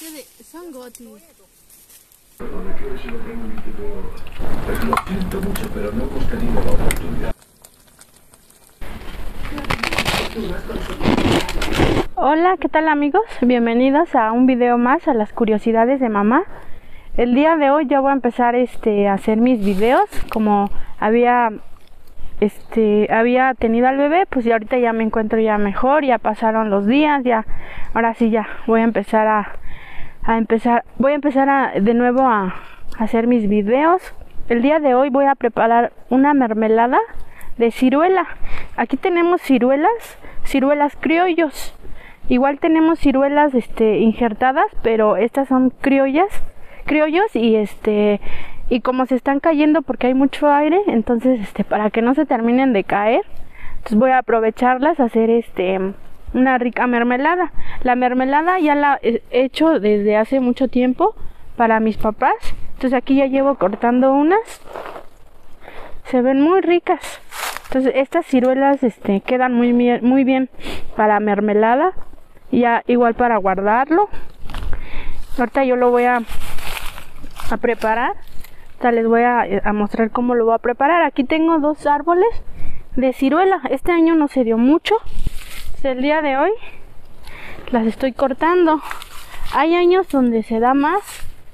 Son Goti. Perdone que se lo pregunte, pero lo siento mucho, pero no hemos tenido la oportunidad. Hola, ¿qué tal amigos? Bienvenidos a un video más a las curiosidades de mamá. El día de hoy ya voy a empezar a hacer mis videos. Como había tenido al bebé, pues ya ahorita ya me encuentro ya mejor, ya pasaron los días, ya ahora sí ya voy a empezar de nuevo a hacer mis videos. El día de hoy voy a preparar una mermelada de ciruela. Aquí tenemos ciruelas criollos. Igual tenemos ciruelas injertadas, pero estas son criollos y como se están cayendo porque hay mucho aire, entonces para que no se terminen de caer, entonces voy a aprovecharlas a hacer una rica mermelada. La mermelada ya la he hecho desde hace mucho tiempo para mis papás. Entonces aquí ya llevo cortando unas. Se ven muy ricas. Entonces estas ciruelas quedan muy bien para mermelada. Ya igual para guardarlo. Ahorita yo lo voy a preparar. Ahorita les voy a mostrar cómo lo voy a preparar. Aquí tengo 2 árboles de ciruela. Este año no se dio mucho. El día de hoy las estoy cortando. Hay años donde se da más,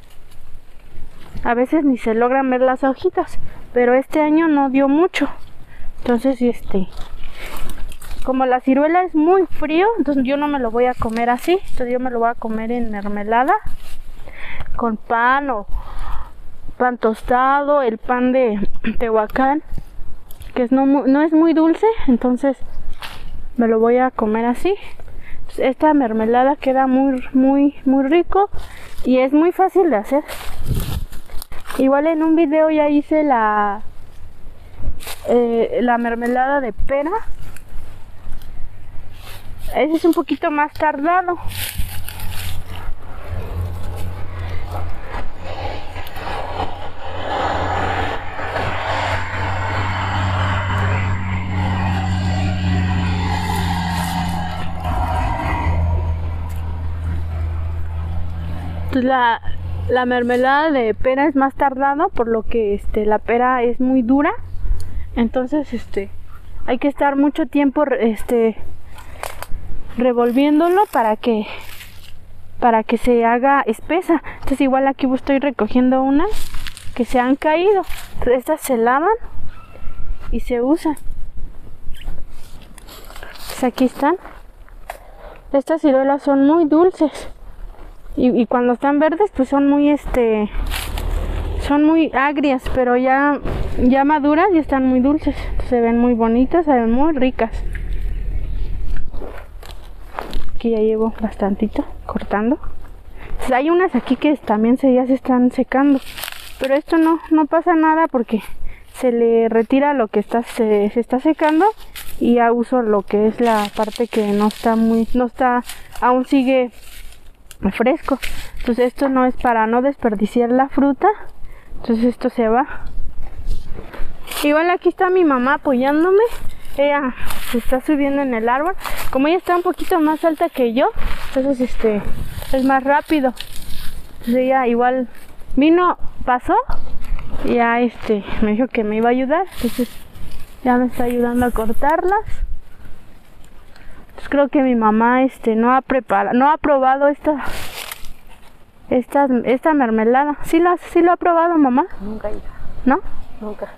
a veces ni se logran ver las hojitas, pero este año no dio mucho. Entonces como la ciruela es muy frío, entonces yo no me lo voy a comer así. Entonces yo me lo voy a comer en mermelada con pan o pan tostado, el pan de Tehuacán, que no es muy dulce, entonces me lo voy a comer así. Esta mermelada queda muy rico y es muy fácil de hacer. Igual en un video ya hice la mermelada de pera. Ese es un poquito más tardado. Entonces la mermelada de pera es más tardado, por lo que la pera es muy dura. Entonces hay que estar mucho tiempo revolviéndolo para que se haga espesa. Entonces igual aquí estoy recogiendo unas que se han caído. Entonces estas se lavan y se usan. Entonces aquí están. Estas ciruelas son muy dulces. Y cuando están verdes pues son muy agrias, pero ya maduras y están muy dulces. Se ven muy bonitas, se ven muy ricas. Aquí ya llevo bastantito cortando. Pues hay unas aquí que también ya se están secando, pero esto no pasa nada porque se le retira lo que se está secando y ya uso lo que es la parte que aún sigue fresco. Entonces esto no es para no desperdiciar la fruta. Entonces esto se va. Igual aquí está mi mamá apoyándome. Ella se está subiendo en el árbol. Como ella está un poquito más alta que yo, entonces es más rápido. Entonces ella igual pasó y ya me dijo que me iba a ayudar. Entonces ya me está ayudando a cortarlas. Entonces creo que mi mamá no ha probado esta mermelada. ¿Sí lo ha probado, mamá? Nunca, hija. ¿No? Nunca.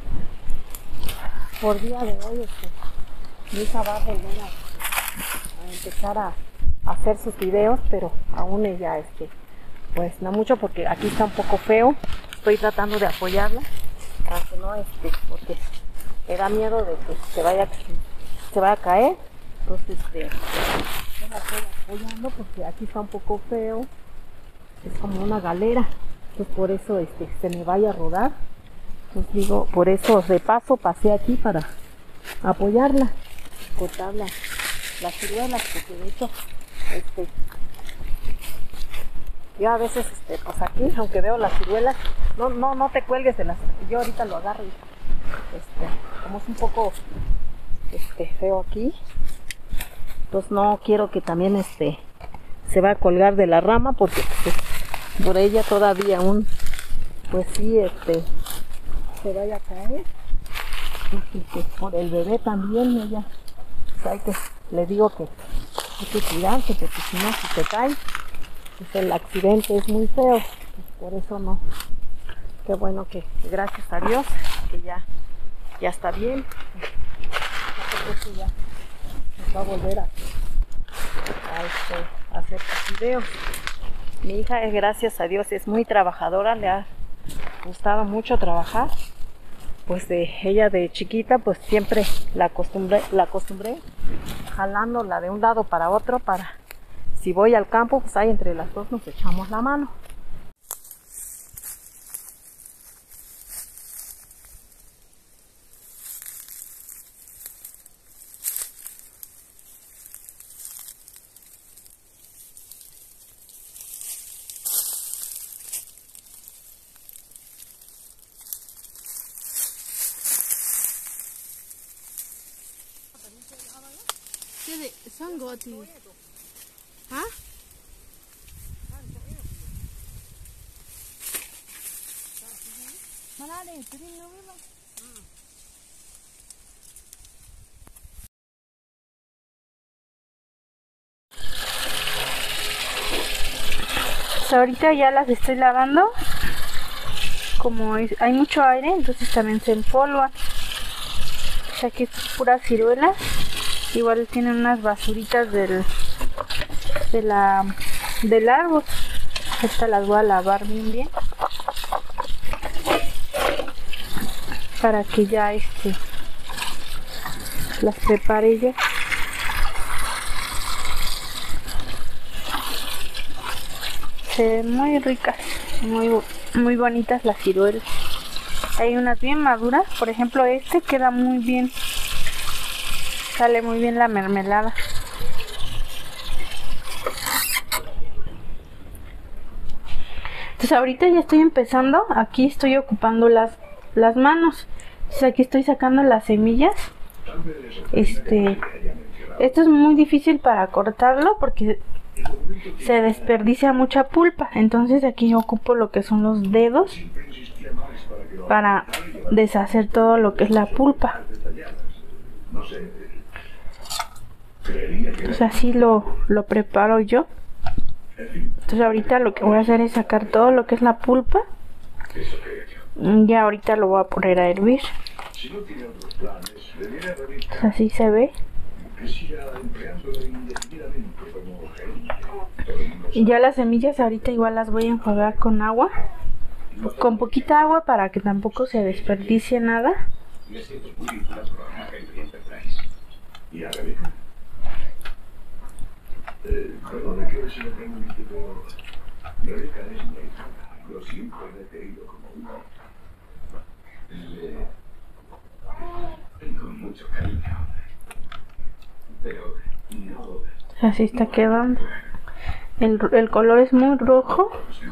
Por día de hoy, mi hija va a volver a empezar a hacer sus videos, pero aún ella, pues no mucho porque aquí está un poco feo. Estoy tratando de apoyarla, para que no, porque me da miedo de que se vaya a caer. Entonces, yo la estoy apoyando porque aquí está un poco feo. Es como una galera, entonces por eso se me vaya a rodar. Entonces digo, por eso de paso pasé aquí para apoyarla, cortar las ciruelas, porque de hecho yo a veces pues aquí, aunque veo las ciruelas, no te cuelgues de yo ahorita lo agarro y como es un poco feo aquí, entonces no quiero que también se va a colgar de la rama porque pues, por ella todavía aún, pues sí, se vaya a caer. Y que por el bebé también, ella, pues le digo que hay que cuidarse porque si no, si se cae, pues el accidente es muy feo. Pues por eso no. Qué bueno que gracias a Dios que ya está bien. Eso ya nos va a volver a hacer sus videos. Mi hija, gracias a Dios, es muy trabajadora, le ha gustado mucho trabajar. Pues ella de chiquita, pues siempre la acostumbré jalándola de un lado para otro para si voy al campo, pues ahí entre las dos nos echamos la mano. ¿Ah? Pues ahorita ya las estoy lavando. Como hay mucho aire, entonces también se empolvan. O sea que es pura ciruelas. Igual tienen unas basuritas del árbol. Estas las voy a lavar bien para que ya las prepare ya. Se ven muy ricas, muy bonitas las ciruelas. Hay unas bien maduras, por ejemplo queda muy bien, sale muy bien la mermelada. Entonces ahorita ya estoy empezando, aquí estoy ocupando las manos. Entonces aquí estoy sacando las semillas. Esto es muy difícil para cortarlo porque se desperdicia mucha pulpa. Entonces aquí ocupo lo que son los dedos para deshacer todo lo que es la pulpa. Entonces así lo preparo yo. Entonces ahorita lo que voy a hacer es sacar todo lo que es la pulpa. Ya ahorita lo voy a poner a hervir. Entonces así se ve. Y ya las semillas ahorita igual las voy a enjuagar con agua. Con poquita agua para que tampoco se desperdicie nada. Perdone que se lo pregunte, pero Rebeca es mi hija. Yo siempre la he querido como una. Tengo mucho cariño. Pero no. Así está quedando. El color es muy rojo.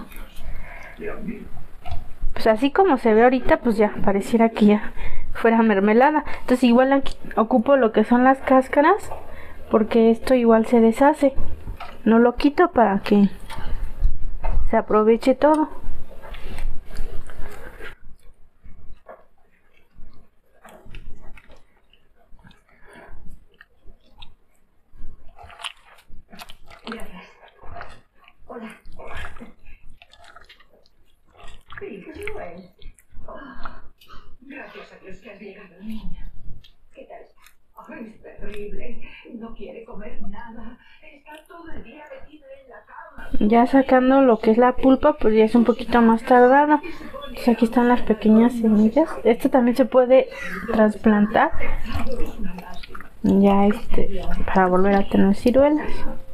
Pues así como se ve ahorita, pues ya pareciera que ya fuera mermelada. Entonces igual aquí ocupo lo que son las cáscaras, porque esto igual se deshace. No lo quito para que se aproveche todo. Hola. Gracias a Dios que has llegado, niña. ¿Qué tal? Ay, es terrible. No quiere comer nada. Está todo el día metido en la cama. Ya sacando lo que es la pulpa, pues ya es un poquito más tardado. Entonces aquí están las pequeñas semillas. Esto también se puede trasplantar. Ya para volver a tener ciruelas.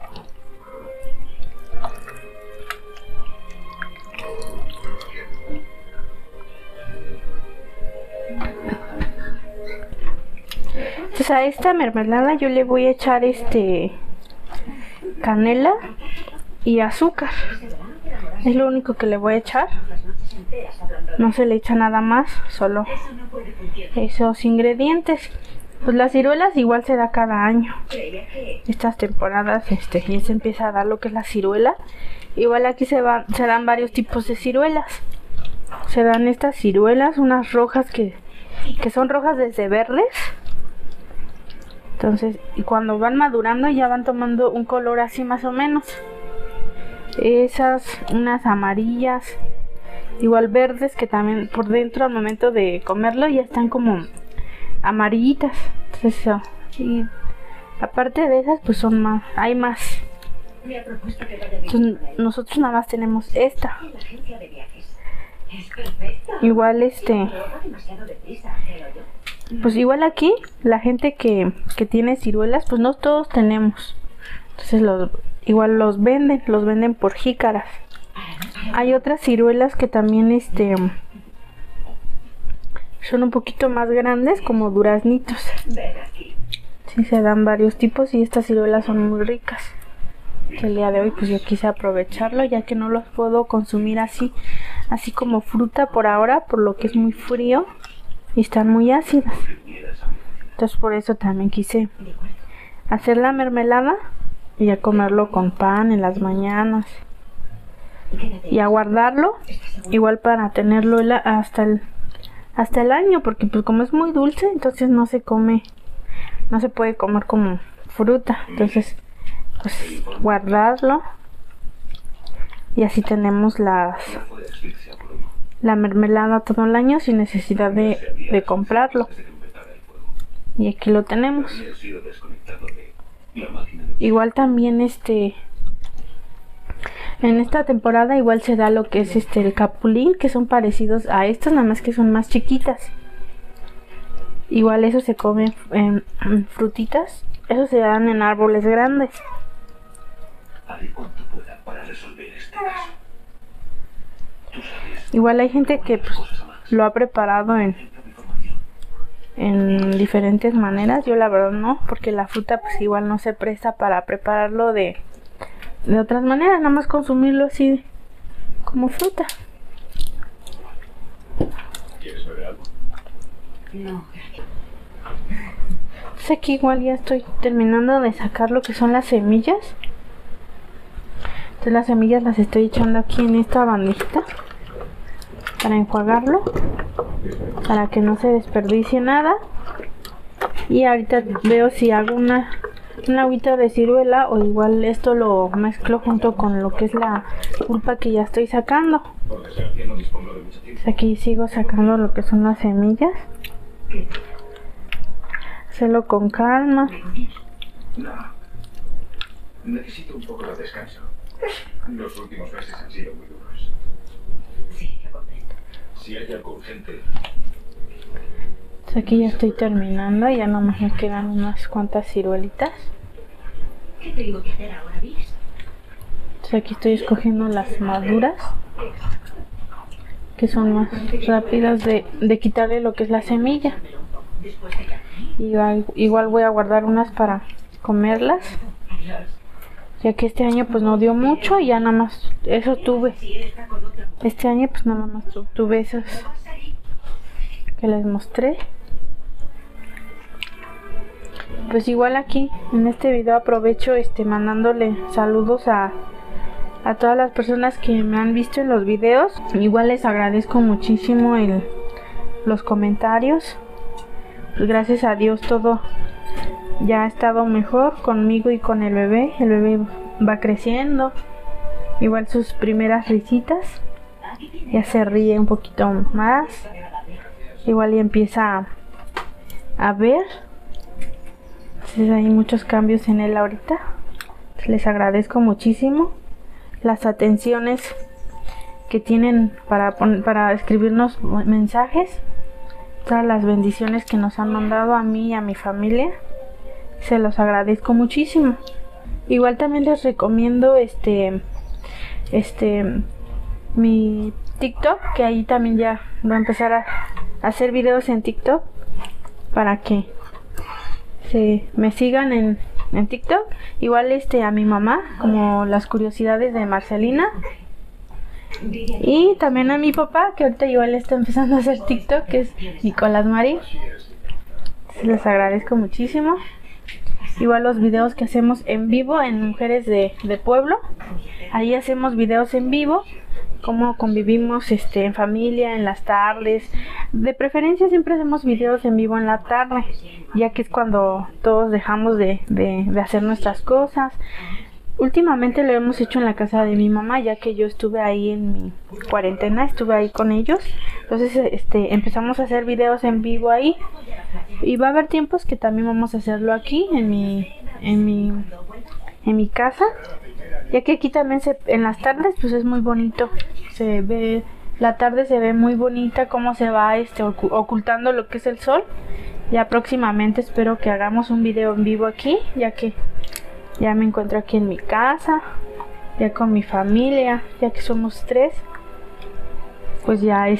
Entonces a esta mermelada yo le voy a echar canela y azúcar. Es lo único que le voy a echar. No se le echa nada más, solo esos ingredientes. Pues las ciruelas igual se da cada año. Estas temporadas ya se empieza a dar lo que es la ciruela. Igual aquí se dan varios tipos de ciruelas. Se dan estas ciruelas, unas rojas que son rojas desde verdes. Entonces, y cuando van madurando ya van tomando un color así más o menos. Esas, unas amarillas, igual verdes que también por dentro al momento de comerlo ya están como amarillitas. Entonces, y aparte de esas pues son más, hay más. Entonces, nosotros nada más tenemos esta. Igual pues igual aquí la gente que tiene ciruelas pues no todos tenemos. Entonces igual los venden por jícaras. Hay otras ciruelas que también son un poquito más grandes, como duraznitos. Sí, se dan varios tipos y estas ciruelas son muy ricas. El día de hoy pues yo quise aprovecharlo, ya que no los puedo consumir así como fruta por ahora, por lo que es muy frío y están muy ácidas. Entonces por eso también quise hacer la mermelada y a comerlo con pan en las mañanas. Y a guardarlo igual para tenerlo hasta el año, porque pues como es muy dulce, entonces no se puede comer como fruta. Entonces pues guardarlo y así tenemos la mermelada todo el año sin necesidad de comprarlo. Y aquí lo tenemos. Igual también en esta temporada igual se da lo que es el capulín, que son parecidos a estos, nada más que son más chiquitas. Igual eso se come en frutitas, eso se dan en árboles grandes. Igual hay gente que pues, lo ha preparado en diferentes maneras. Yo la verdad no, porque la fruta pues igual no se presta para prepararlo de otras maneras, nada más consumirlo así como fruta. ¿Quieres beber algo? No. Entonces aquí igual ya estoy terminando de sacar lo que son las semillas. Entonces las semillas las estoy echando aquí en esta bandejita para enjuagarlo, para que no se desperdicie nada. Y ahorita veo si hago una agüita de ciruela, o igual esto lo mezclo junto con lo que es la pulpa que ya estoy sacando. Entonces aquí sigo sacando lo que son las semillas. Hacerlo con calma. No. Necesito un poco de descanso. Los últimos meses han sido muy duros. Sí, lo comprendo. Si hay algo urgente, Entonces aquí ya estoy terminando, ya nomás me quedan unas cuantas ciruelitas. ¿Qué tengo que hacer ahora, Viz? Entonces aquí estoy escogiendo las maduras, que son más rápidas de quitarle lo que es la semilla. Después de que... Igual voy a guardar unas para comerlas, ya que este año pues no dio mucho y ya nada más eso tuve. Este año pues nada más tuve esas que les mostré. Pues igual aquí en este video aprovecho mandándole saludos a todas las personas que me han visto en los videos. Igual les agradezco muchísimo los comentarios. Pues gracias a Dios todo ya ha estado mejor conmigo y con el bebé. El bebé va creciendo. Igual sus primeras risitas. Ya se ríe un poquito más. Igual ya empieza a ver. Entonces hay muchos cambios en él ahorita. Les agradezco muchísimo las atenciones que tienen para escribirnos mensajes. Todas las bendiciones que nos han mandado a mí y a mi familia. Se los agradezco muchísimo. Igual también les recomiendo mi TikTok, que ahí también ya voy a empezar a hacer videos en TikTok para que me sigan en TikTok. Igual a mi mamá, como las curiosidades de Marcelina. Y también a mi papá, que ahorita igual está empezando a hacer TikTok, que es Nicolás Marín. Les agradezco muchísimo. Igual los videos que hacemos en vivo en Mujeres de Pueblo. Ahí hacemos videos en vivo, cómo convivimos en familia, en las tardes. De preferencia siempre hacemos videos en vivo en la tarde, ya que es cuando todos dejamos de hacer nuestras cosas. Últimamente lo hemos hecho en la casa de mi mamá, ya que yo estuve ahí en mi cuarentena, estuve ahí con ellos. Entonces empezamos a hacer videos en vivo ahí. Y va a haber tiempos que también vamos a hacerlo aquí en mi casa, ya que aquí también en las tardes pues es muy bonito. La tarde se ve muy bonita, cómo se va ocultando lo que es el sol. Ya próximamente espero que hagamos un video en vivo aquí, ya que ya me encuentro aquí en mi casa, ya con mi familia, ya que somos 3. Pues ya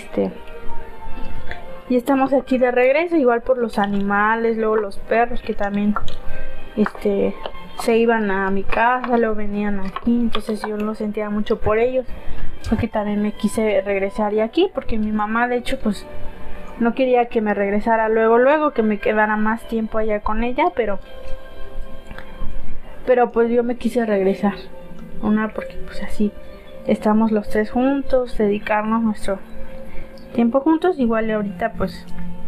y estamos aquí de regreso, igual por los animales, luego los perros que también se iban a mi casa, luego venían aquí, entonces yo lo sentía mucho por ellos, porque también me quise regresar y aquí, porque mi mamá de hecho pues no quería que me regresara luego, que me quedara más tiempo allá con ella, pero pues yo me quise regresar, porque pues así estamos los 3 juntos, dedicarnos nuestro tiempo juntos. Igual ahorita pues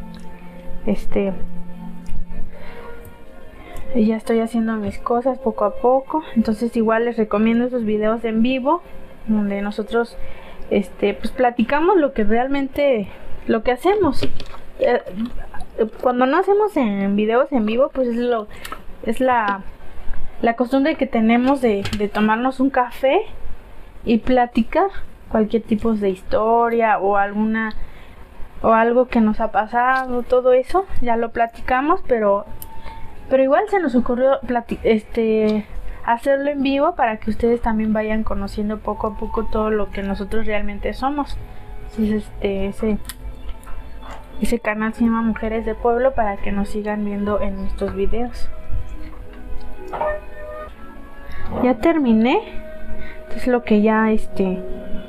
ya estoy haciendo mis cosas poco a poco, entonces igual les recomiendo esos videos en vivo donde nosotros pues platicamos lo que realmente lo que hacemos. Cuando no hacemos en videos en vivo pues es la costumbre que tenemos de tomarnos un café y platicar cualquier tipo de historia o algo que nos ha pasado, todo eso ya lo platicamos, pero igual se nos ocurrió hacerlo en vivo para que ustedes también vayan conociendo poco a poco todo lo que nosotros realmente somos. Entonces ese canal se llama Mujeres de Pueblo, para que nos sigan viendo en nuestros videos. Ya terminé, es lo que ya hice.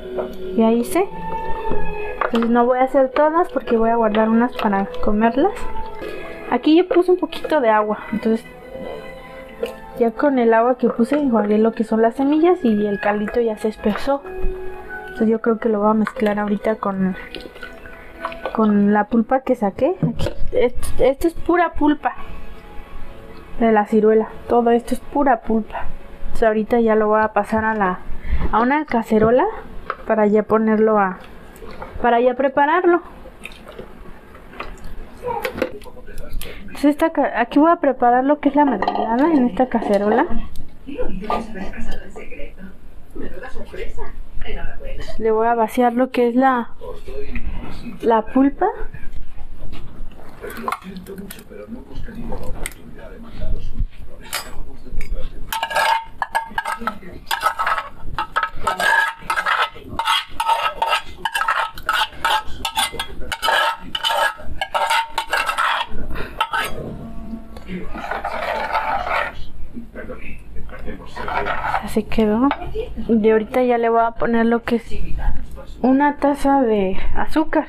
Entonces no voy a hacer todas porque voy a guardar unas para comerlas. Aquí yo puse un poquito de agua, entonces ya con el agua que puse guardé lo que son las semillas y el caldito ya se espesó. Entonces yo creo que lo voy a mezclar ahorita con la pulpa que saqué. Aquí, esto es pura pulpa de la ciruela, todo esto es pura pulpa. Entonces ahorita ya lo voy a pasar a una cacerola para ya ponerlo para ya prepararlo. Entonces aquí voy a preparar lo que es la mermelada en esta cacerola. Le voy a vaciar lo que es la pulpa. Lo siento mucho, pero no hemos tenido la oportunidad de mandaros un flores. Acabamos de volver de Así quedó. Y ahorita ya le voy a poner lo que es una taza de azúcar.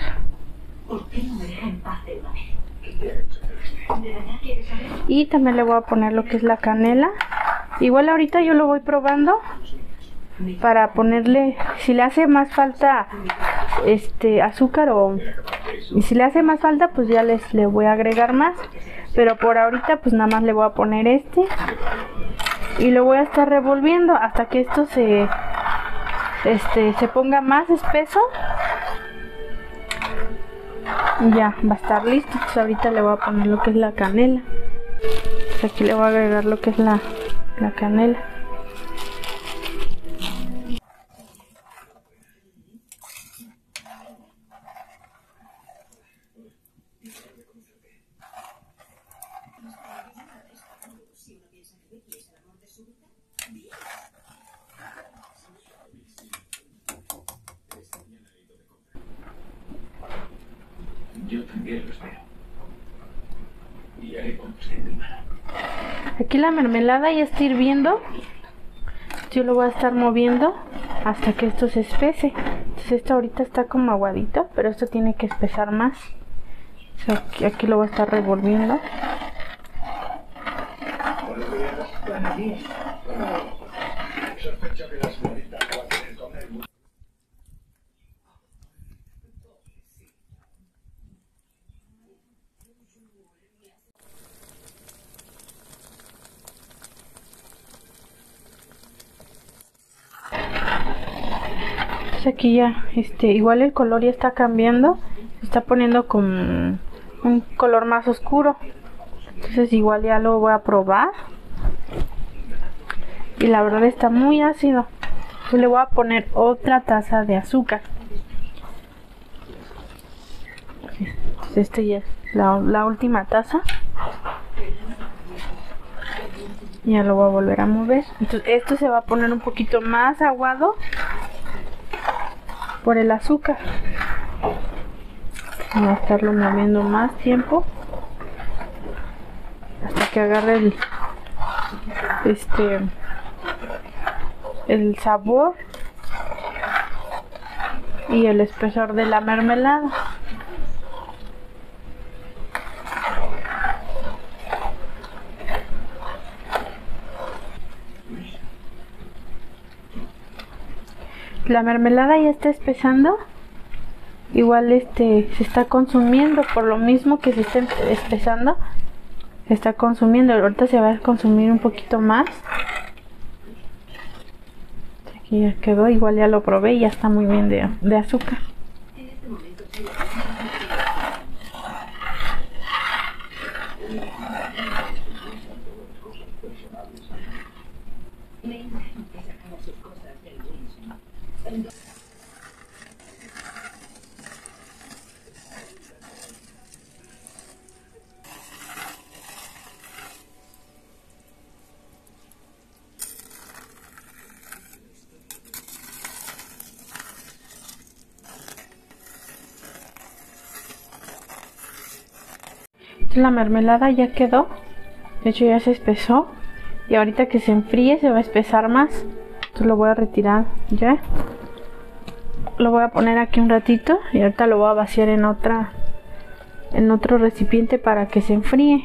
Y también le voy a poner lo que es la canela. Igual ahorita yo lo voy probando para ponerle, si le hace más falta azúcar y si le hace más falta pues ya le voy a agregar más, pero por ahorita pues nada más le voy a poner y lo voy a estar revolviendo hasta que esto se ponga más espeso. Ya va a estar listo. Entonces ahorita le voy a poner lo que es la canela. Entonces aquí le voy a agregar lo que es la canela. Yo también los veo. Y haré como esté en mi mano. Aquí la mermelada ya está hirviendo. Yo lo voy a estar moviendo hasta que esto se espese. Entonces esto ahorita está como aguadito, pero esto tiene que espesar más. O sea, aquí lo voy a estar revolviendo. Sospecho que la señorita va a querer comer mucho. Pues aquí ya, igual el color ya está cambiando. Se está poniendo con un color más oscuro. Entonces igual ya lo voy a probar. Y la verdad está muy ácido. Yo le voy a poner otra taza de azúcar. Entonces ya es la última taza. Ya lo voy a volver a mover. Entonces esto se va a poner un poquito más aguado por el azúcar. Voy a estarlo moviendo más tiempo hasta que agarre el sabor y el espesor de la mermelada. La mermelada ya está espesando. Igual se está consumiendo, por lo mismo que se está espesando, se está consumiendo. Ahorita se va a consumir un poquito más. Aquí ya quedó, igual ya lo probé y ya está muy bien de azúcar. La mermelada ya quedó, de hecho ya se espesó y ahorita que se enfríe se va a espesar más. Entonces lo voy a retirar ya, lo voy a poner aquí un ratito y ahorita lo voy a vaciar en otro recipiente para que se enfríe.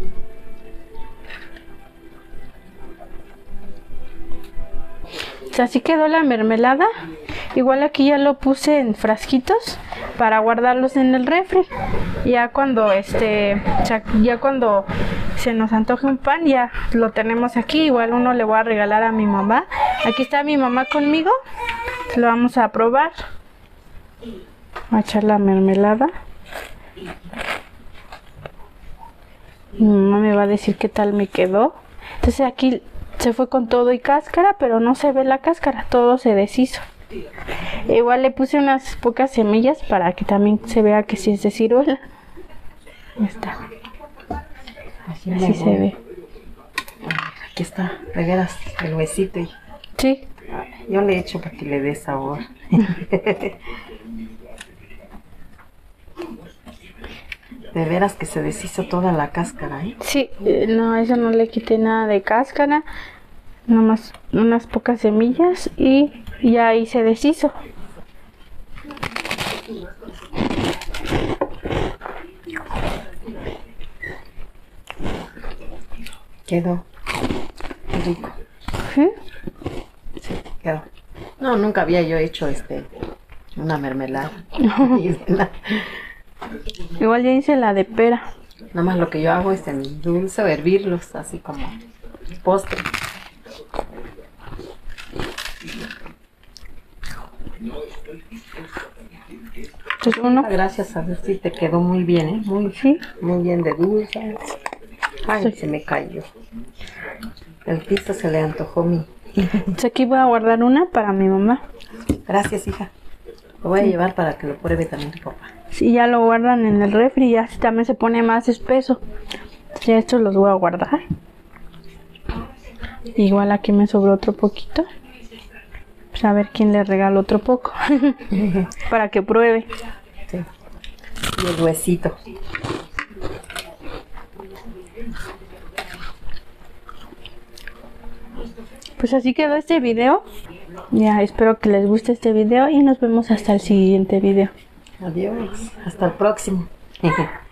Así quedó la mermelada. Igual aquí ya lo puse en frasquitos para guardarlos en el refri. Ya cuando ya cuando se nos antoje un pan ya lo tenemos aquí. Igual uno le voy a regalar a mi mamá. Aquí está mi mamá conmigo. Lo vamos a probar. Voy a echar la mermelada. Mi mamá me va a decir qué tal me quedó. Entonces aquí se fue con todo y cáscara, pero no se ve la cáscara, todo se deshizo. Igual le puse unas pocas semillas para que también se vea que sí es de ciruela. Ahí está. Así se ve. Aquí está, de veras, el huesito. Sí. Yo le echo para que le dé sabor. De veras que se deshizo toda la cáscara, ¿eh? Sí, no, eso no le quité nada de cáscara. Nomás unas pocas semillas y ya ahí se deshizo. Quedó rico. ¿Sí? Sí, quedó. No, nunca había yo hecho una mermelada. Igual ya hice la de pera. Nada más lo que yo hago es en dulce o hervirlos así como postre. Entonces uno. Gracias a Dios, sí te quedó muy bien, ¿eh? Muy bien de dulce. Ay, se me cayó. El piso se le antojó mi. Entonces aquí voy a guardar una para mi mamá. Gracias, hija. Lo voy a llevar para que lo pruebe también tu papá. Sí, ya lo guardan en el refri y así también se pone más espeso. Entonces ya estos los voy a guardar. Igual aquí me sobró otro poquito. Pues a ver quién le regala otro poco. Para que pruebe. Sí. Y el huesito. Pues así quedó este video. Ya, espero que les guste este video y nos vemos hasta el siguiente video. Adiós. Hasta el próximo.